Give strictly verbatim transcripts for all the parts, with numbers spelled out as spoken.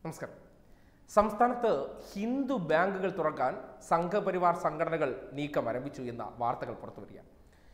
നമസ്കാരം. സംസ്ഥാനത്ത് ഹിന്ദു ബാങ്കുകൾ തുറക്കാൻ സംഘപരിവാർ സംഘടനകൾ നീക്കം ആരംഭിച്ചു എന്ന വാർത്തകൾ പുറത്തുവരികയാണ്.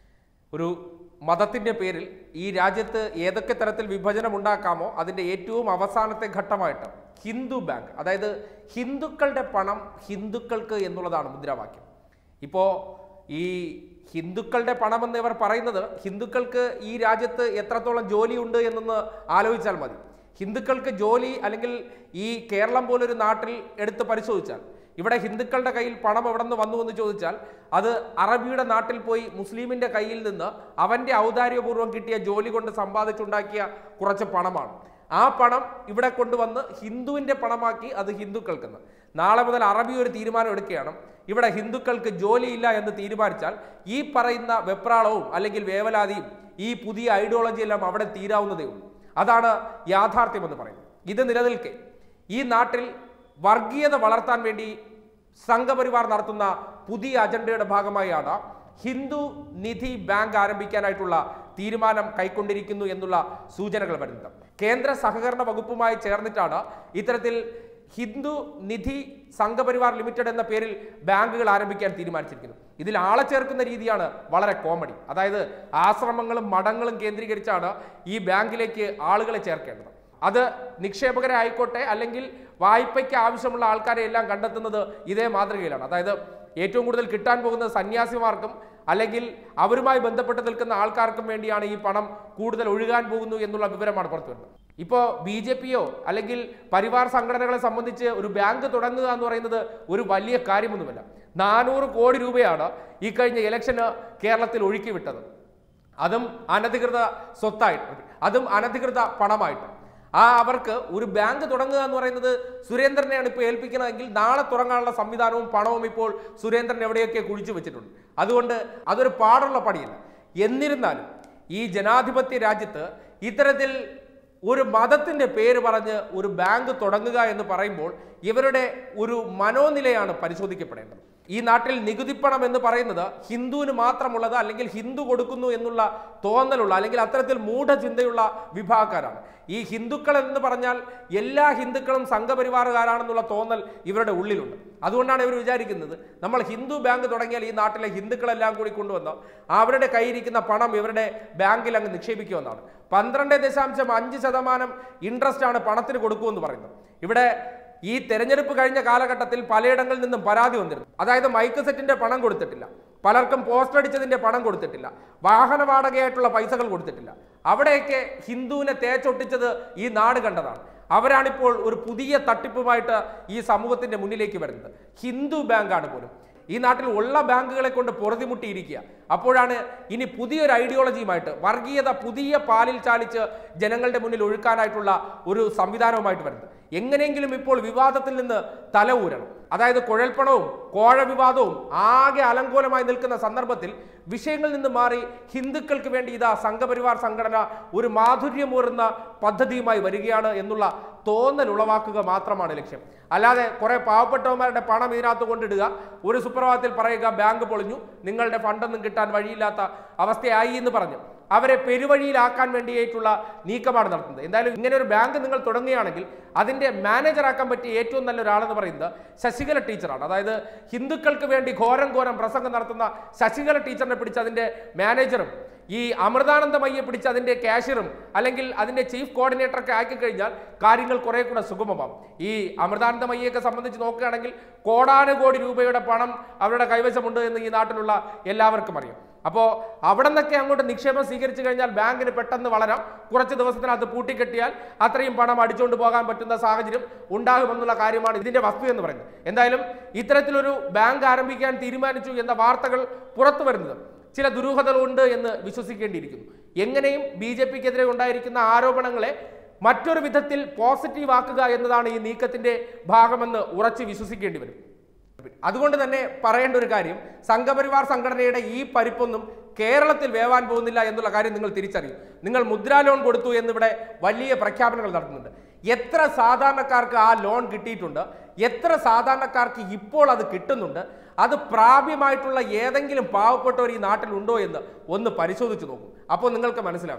ഒരു മതത്തിൻ്റെ പേരിൽ ഈ രാജ്യത്ത് ഏതൊക്കെ തരത്തിൽ വിഭജനം ഉണ്ടാക്കാമോ അതിൻ്റെ ഏറ്റവും അവസാനത്തെ ഘട്ടമായിട്ട് ഹിന്ദു ബാങ്ക്, അതായത് ഹിന്ദുക്കളുടെ പണം ഹിന്ദുക്കൾക്ക് എന്നുള്ളതാണ് മുദ്രാവാക്യം. ഇപ്പോൾ ഈ ഹിന്ദുക്കളുടെ പണമെന്ന് ഇവർ പറയുന്നത് ഹിന്ദുക്കൾക്ക് ഈ രാജ്യത്ത് എത്രത്തോളം ജോലിയുണ്ട് എന്നൊന്ന് ആലോചിച്ചാൽ മതി. ഹിന്ദുക്കൾക്ക് ജോലി അല്ലെങ്കിൽ ഈ കേരളം പോലൊരു നാട്ടിൽ എടുത്ത് പരിശോധിച്ചാൽ ഇവിടെ ഹിന്ദുക്കളുടെ കയ്യിൽ പണം എവിടെ നിന്ന് വന്നു എന്ന് ചോദിച്ചാൽ അത് അറബിയുടെ നാട്ടിൽ പോയി മുസ്ലിമിൻ്റെ കയ്യിൽ നിന്ന് അവൻ്റെ ഔദാര്യപൂർവ്വം കിട്ടിയ ജോലി കൊണ്ട് സമ്പാദിച്ചുണ്ടാക്കിയ കുറച്ച് പണമാണ്. ആ പണം ഇവിടെ കൊണ്ടുവന്ന് ഹിന്ദുവിൻ്റെ പണമാക്കി അത് ഹിന്ദുക്കൾക്കെന്ന്. നാളെ മുതൽ അറബി ഒരു തീരുമാനം എടുക്കുകയാണ്, ഇവിടെ ഹിന്ദുക്കൾക്ക് ജോലിയില്ല എന്ന് തീരുമാനിച്ചാൽ ഈ പറയുന്ന വെപ്രാളവും അല്ലെങ്കിൽ വേവലാതിയും ഈ പുതിയ ഐഡിയോളജി എല്ലാം അവിടെ തീരാവുന്നതേ ഉള്ളൂ. അതാണ് യാഥാർത്ഥ്യമെന്ന് പറയുന്നത്. ഇത് നിലനിൽക്കെ ഈ നാട്ടിൽ വർഗീയത വളർത്താൻ വേണ്ടി സംഘപരിവാർ നടത്തുന്ന പുതിയ അജണ്ടയുടെ ഭാഗമായാണ് ഹിന്ദു നിധി ബാങ്ക് ആരംഭിക്കാനായിട്ടുള്ള തീരുമാനം കൈക്കൊണ്ടിരിക്കുന്നു എന്നുള്ള സൂചനകൾ വരുന്നത്. കേന്ദ്ര സഹകരണ വകുപ്പുമായി ചേർന്നിട്ടാണ് ഇത്തരത്തിൽ ഹിന്ദു നിധി സംഘപരിവാർ ലിമിറ്റഡ് എന്ന പേരിൽ ബാങ്കുകൾ ആരംഭിക്കാൻ തീരുമാനിച്ചിരിക്കുന്നത്. ഇതിൽ ആളെ ചേർക്കുന്ന രീതിയാണ് വളരെ കോമഡി. അതായത് ആശ്രമങ്ങളും മഠങ്ങളും കേന്ദ്രീകരിച്ചാണ് ഈ ബാങ്കിലേക്ക് ആളുകളെ ചേർക്കേണ്ടത്. അത് നിക്ഷേപകരെ ആയിക്കോട്ടെ അല്ലെങ്കിൽ വായ്പയ്ക്ക് ആവശ്യമുള്ള ആൾക്കാരെ എല്ലാം കണ്ടെത്തുന്നത് ഇതേ മാതൃകയിലാണ്. അതായത് ഏറ്റവും കൂടുതൽ കിട്ടാൻ പോകുന്നത് സന്യാസിമാർക്കും അല്ലെങ്കിൽ അവരുമായി ബന്ധപ്പെട്ട് നിൽക്കുന്ന ആൾക്കാർക്കും വേണ്ടിയാണ് ഈ പണം കൂടുതൽ ഒഴുകാൻ പോകുന്നു എന്നുള്ള വിവരമാണ് പുറത്തു വരുന്നത്. ഇപ്പോൾ ബി ജെ പിയോ അല്ലെങ്കിൽ പരിവാർ സംഘടനകളെ സംബന്ധിച്ച് ഒരു ബാങ്ക് തുടങ്ങുക എന്ന് പറയുന്നത് ഒരു വലിയ കാര്യമൊന്നുമല്ല. നാനൂറ് കോടി രൂപയാണ് ഈ കഴിഞ്ഞ ഇലക്ഷന് കേരളത്തിൽ ഒഴുക്കി വിട്ടത്. അതും അനധികൃത സ്വത്തായിട്ട്, അതും അനധികൃത പണമായിട്ട്. ആ അവർക്ക് ഒരു ബാങ്ക് തുടങ്ങുക എന്ന് പറയുന്നത് സുരേന്ദ്രനെയാണ് ഇപ്പോൾ ഏൽപ്പിക്കുന്നതെങ്കിൽ നാളെ തുടങ്ങാനുള്ള സംവിധാനവും പണവും ഇപ്പോൾ സുരേന്ദ്രൻ എവിടെയൊക്കെ കുഴിച്ചു വെച്ചിട്ടുണ്ട്. അതുകൊണ്ട് അതൊരു പാടുള്ള പണിയല്ല. എന്നിരുന്നാലും ഈ ജനാധിപത്യ രാജ്യത്ത് ഇത്തരത്തിൽ ഒരു മതത്തിൻ്റെ പേര് പറഞ്ഞ് ഒരു ബാങ്ക് തുടങ്ങുക എന്ന് പറയുമ്പോൾ ഇവരുടെ ഒരു മനോനിലയാണ് പരിശോധിക്കപ്പെടേണ്ടത്. ഈ നാട്ടിൽ നികുതിപ്പണം എന്ന് പറയുന്നത് ഹിന്ദുവിന് മാത്രമുള്ളത് അല്ലെങ്കിൽ ഹിന്ദു കൊടുക്കുന്നു എന്നുള്ള തോന്നലുള്ള അല്ലെങ്കിൽ അത്തരത്തിൽ മൂഢചിന്തയുള്ള വിഭാഗക്കാരാണ്. ഈ ഹിന്ദുക്കൾ എന്ന് പറഞ്ഞാൽ എല്ലാ ഹിന്ദുക്കളും സംഘപരിവാറുകാരാണെന്നുള്ള തോന്നൽ ഇവരുടെ ഉള്ളിലുണ്ട്. അതുകൊണ്ടാണ് ഇവർ വിചാരിക്കുന്നത് നമ്മൾ ഹിന്ദു ബാങ്ക് തുടങ്ങിയാൽ ഈ നാട്ടിലെ ഹിന്ദുക്കളെല്ലാം കൂടി കൊണ്ടുവന്ന് അവരുടെ കയ്യിരിക്കുന്ന പണം ഇവരുടെ ബാങ്കിൽ അങ്ങ് നിക്ഷേപിക്കുമെന്നാണ്. പന്ത്രണ്ട് ദശാംശം അഞ്ച് ശതമാനം ഇൻട്രസ്റ്റ് ആണ് പണത്തിന് കൊടുക്കുമെന്ന് പറയുന്നത്. ഇവിടെ ഈ തെരഞ്ഞെടുപ്പ് കഴിഞ്ഞ കാലഘട്ടത്തിൽ പലയിടങ്ങളിൽ നിന്നും പരാതി വന്നിരുന്നു. അതായത് മൈക്ക് സെറ്റിന്റെ പണം കൊടുത്തിട്ടില്ല, പലർക്കും പോസ്റ്റർ അടിച്ചതിന്റെ പണം കൊടുത്തിട്ടില്ല, വാഹന വാടകയായിട്ടുള്ള പൈസകൾ കൊടുത്തിട്ടില്ല. അവിടെയൊക്കെ ഹിന്ദുവിനെ തേച്ചൊട്ടിച്ചത് ഈ നാട് കണ്ടതാണ്. അവരാണിപ്പോൾ ഒരു പുതിയ തട്ടിപ്പുമായിട്ട് ഈ സമൂഹത്തിന്റെ മുന്നിലേക്ക് വരുന്നത്. ഹിന്ദു ബാങ്കാണ് പോലും. ഈ നാട്ടിൽ ഉള്ള ബാങ്കുകളെ കൊണ്ട് പൊറുതിമുട്ടിയിരിക്കുക. അപ്പോഴാണ് ഇനി പുതിയൊരു ഐഡിയോളജിയുമായിട്ട് വർഗീയത പുതിയ പാലിൽ ചാലിച്ച് ജനങ്ങളുടെ മുന്നിൽ ഒഴുക്കാനായിട്ടുള്ള ഒരു സംവിധാനവുമായിട്ട് വരുന്നത്. എങ്ങനെയെങ്കിലും ഇപ്പോൾ വിവാദത്തിൽ നിന്ന് തല ഊരണം. അതായത് കുഴൽപ്പണവും കോഴ വിവാദവും ആകെ അലങ്കോലമായി നിൽക്കുന്ന സന്ദർഭത്തിൽ വിഷയങ്ങളിൽ നിന്ന് മാറി ഹിന്ദുക്കൾക്ക് വേണ്ടി ഇതാ സംഘപരിവാർ സംഘടന ഒരു മാധുര്യമൂറുന്ന പദ്ധതിയുമായി വരികയാണ് എന്നുള്ള തോന്നൽ ഉളവാക്കുക മാത്രമാണ് ലക്ഷ്യം. അല്ലാതെ കുറെ പാവപ്പെട്ടവന്മാരുടെ പണം ഇതിനകത്ത് കൊണ്ടിടുക, ഒരു സുപ്രഭാതത്തിൽ പറയുക ബാങ്ക് പൊളിഞ്ഞു, നിങ്ങളുടെ ഫണ്ടൊന്നും കിട്ടാൻ വഴിയില്ലാത്ത അവസ്ഥയായി എന്ന് പറഞ്ഞു അവരെ പെരുവഴിയിലാക്കാൻ വേണ്ടിയിട്ടുള്ള നീക്കമാണ് നടത്തുന്നത്. എന്തായാലും ഇങ്ങനെ ഒരു ബാങ്ക് നിങ്ങൾ തുടങ്ങുകയാണെങ്കിൽ അതിൻ്റെ മാനേജറാക്കാൻ പറ്റിയ ഏറ്റവും നല്ല ഒരാളെന്ന് പറയുന്നത് ശശികല ടീച്ചറാണ്. അതായത് ഹിന്ദുക്കൾക്ക് വേണ്ടി ഘോരം ഘോരം പ്രസംഗം നടത്തുന്ന ശശികല ടീച്ചറിനെ പിടിച്ച് അതിൻ്റെ മാനേജറും ഈ അമൃതാനന്ദമയ്യെ പിടിച്ച് അതിൻ്റെ ക്യാഷ്യറും അല്ലെങ്കിൽ അതിൻ്റെ ചീഫ് കോർഡിനേറ്ററൊക്കെ ആക്കി കഴിഞ്ഞാൽ കാര്യങ്ങൾ കുറെ കൂടെ സുഗമമാകും. ഈ അമൃതാനന്ദമയ്യൊക്കെ സംബന്ധിച്ച് നോക്കുകയാണെങ്കിൽ കോടാനുകോടി രൂപയുടെ പണം അവരുടെ കൈവശമുണ്ട് എന്ന് ഈ നാട്ടിലുള്ള എല്ലാവർക്കും അറിയാം. അപ്പോൾ അവിടെ നിന്നൊക്കെ അങ്ങോട്ട് നിക്ഷേപം സ്വീകരിച്ചു കഴിഞ്ഞാൽ ബാങ്കിന് പെട്ടെന്ന് വളരാം. കുറച്ച് ദിവസത്തിനകത്ത് പൂട്ടിക്കെട്ടിയാൽ അത്രയും പണം അടിച്ചുകൊണ്ട് പോകാൻ പറ്റുന്ന സാഹചര്യം ഉണ്ടാകുമെന്നുള്ള കാര്യമാണ് ഇതിൻ്റെ വസ്തു എന്ന് പറയുന്നത്. എന്തായാലും ഇത്തരത്തിലൊരു ബാങ്ക് ആരംഭിക്കാൻ തീരുമാനിച്ചു എന്ന വാർത്തകൾ പുറത്തു വരുന്നത് ചില ദുരൂഹതകളുണ്ട് എന്ന് വിശ്വസിക്കേണ്ടിയിരിക്കുന്നു. എങ്ങനെയും ബി ജെ പിക്കെതിരെ ഉണ്ടായിരിക്കുന്ന ആരോപണങ്ങളെ മറ്റൊരു വിധത്തിൽ പോസിറ്റീവ് ആക്കുക എന്നതാണ് ഈ നീക്കത്തിൻ്റെ ഭാഗമെന്ന് ഉറച്ച് വിശ്വസിക്കേണ്ടി വരും. അതുകൊണ്ട് തന്നെ പറയേണ്ട ഒരു കാര്യം, സംഘപരിവാർ സംഘടനയുടെ ഈ പരിപ്പൊന്നും കേരളത്തിൽ വേവാൻ പോകുന്നില്ല എന്നുള്ള കാര്യം നിങ്ങൾ തിരിച്ചറിയും. നിങ്ങൾ മുദ്രാ ലോൺ കൊടുത്തു എന്നിവിടെ വലിയ പ്രഖ്യാപനങ്ങൾ നടത്തുന്നുണ്ട്. എത്ര സാധാരണക്കാർക്ക് ആ ലോൺ കിട്ടിയിട്ടുണ്ട്, എത്ര സാധാരണക്കാർക്ക് ഇപ്പോൾ അത് കിട്ടുന്നുണ്ട്, അത് പ്രാപ്യമായിട്ടുള്ള ഏതെങ്കിലും പാവപ്പെട്ടവർ ഈ നാട്ടിലുണ്ടോ എന്ന് ഒന്ന് പരിശോധിച്ച് നോക്കും. അപ്പോൾ നിങ്ങൾക്ക് മനസ്സിലാകും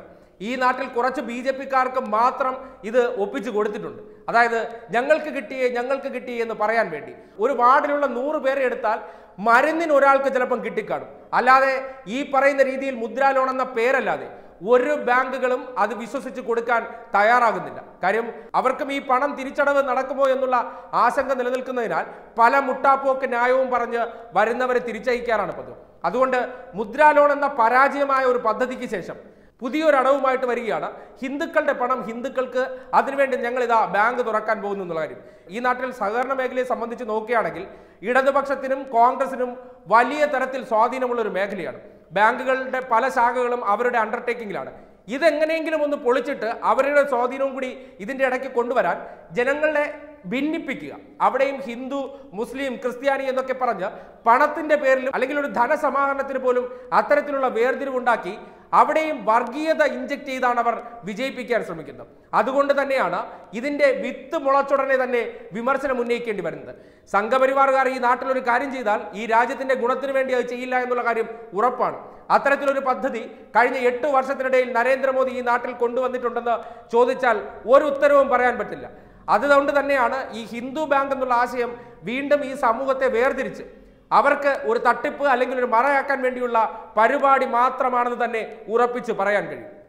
ഈ നാട്ടിൽ കുറച്ച് ബി ജെ പിക്കാർക്ക് മാത്രം ഇത് ഒപ്പിച്ചു കൊടുത്തിട്ടുണ്ട്. അതായത് ഞങ്ങൾക്ക് കിട്ടിയേ ഞങ്ങൾക്ക് കിട്ടിയേ എന്ന് പറയാൻ വേണ്ടി. ഒരു വാർഡിലുള്ള നൂറ് പേരെ എടുത്താൽ മരുന്നിന് ഒരാൾക്ക് ചിലപ്പം കിട്ടിക്കാണും. അല്ലാതെ ഈ പറയുന്ന രീതിയിൽ മുദ്രാ ലോൺ എന്ന പേരല്ലാതെ ഒരു ബാങ്കുകളും അത് വിശ്വസിച്ച് കൊടുക്കാൻ തയ്യാറാകുന്നില്ല. കാര്യം അവർക്കും ഈ പണം തിരിച്ചടവ് നടക്കുമോ എന്നുള്ള ആശങ്ക നിലനിൽക്കുന്നതിനാൽ പല മുട്ടാപ്പോക്ക് ന്യായവും പറഞ്ഞ് വരുന്നവരെ തിരിച്ചയക്കാറാണ് പതിവ്. അതുകൊണ്ട് മുദ്രാ ലോൺ എന്ന പരാജയമായ ഒരു പദ്ധതിക്ക് ശേഷം പുതിയൊരു അടവുമായിട്ട് വരികയാണ്. ഹിന്ദുക്കളുടെ പണം ഹിന്ദുക്കൾക്ക്, അതിനുവേണ്ടി ഞങ്ങൾ ഇതാ ബാങ്ക് തുറക്കാൻ പോകുന്നു എന്നുള്ള കാര്യം. ഈ നാട്ടിൽ സഹകരണ മേഖലയെ സംബന്ധിച്ച് നോക്കുകയാണെങ്കിൽ ഇടതുപക്ഷത്തിനും കോൺഗ്രസിനും വലിയ തരത്തിൽ സ്വാധീനമുള്ള ഒരു മേഖലയാണ്. ബാങ്കുകളുടെ പല ശാഖകളും അവരുടെ അണ്ടർടേക്കിങ്ങിലാണ്. ഇതെങ്ങനെയെങ്കിലും ഒന്ന് പൊളിച്ചിട്ട് അവരുടെ സ്വാധീനവും കൂടി ഇതിൻ്റെ ഇടയ്ക്ക് കൊണ്ടുവരാൻ ജനങ്ങളെ ഭിന്നിപ്പിക്കുക. അവിടെയും ഹിന്ദു, മുസ്ലിം, ക്രിസ്ത്യാനി എന്നൊക്കെ പറഞ്ഞ് പണത്തിന്റെ പേരിലും അല്ലെങ്കിൽ ഒരു ധനസമാഹരണത്തിന് പോലും അത്തരത്തിലുള്ള വേർതിരിവുണ്ടാക്കി അവിടെയും വർഗീയത ഇഞ്ചക്ട് ചെയ്താണ് അവർ വിജയിപ്പിക്കാൻ ശ്രമിക്കുന്നത്. അതുകൊണ്ട് തന്നെയാണ് ഇതിന്റെ വിത്ത് മുളച്ചുടനെ തന്നെ വിമർശനം ഉന്നയിക്കേണ്ടി വരുന്നത്. സംഘപരിവാറുകാർ ഈ നാട്ടിലൊരു കാര്യം ചെയ്താൽ ഈ രാജ്യത്തിന്റെ ഗുണത്തിന് വേണ്ടി അത് ചെയ്യില്ല എന്നുള്ള കാര്യം ഉറപ്പാണ്. അത്തരത്തിലൊരു പദ്ധതി കഴിഞ്ഞ എട്ട് വർഷത്തിനിടയിൽ നരേന്ദ്രമോദി ഈ നാട്ടിൽ കൊണ്ടുവന്നിട്ടുണ്ടെന്ന് ചോദിച്ചാൽ ഒരു ഉത്തരവും പറയാൻ പറ്റില്ല. അതുകൊണ്ട് തന്നെയാണ് ഈ ഹിന്ദു ബാങ്ക് എന്നുള്ള ആശയം വീണ്ടും ഈ സമൂഹത്തെ വേർതിരിച്ച് അവർക്ക് ഒരു തട്ടിപ്പ് അല്ലെങ്കിൽ ഒരു മറയാക്കാൻ വേണ്ടിയുള്ള പരിപാടി മാത്രമാണെന്ന് തന്നെ ഉറപ്പിച്ച് പറയാൻ കഴിയും.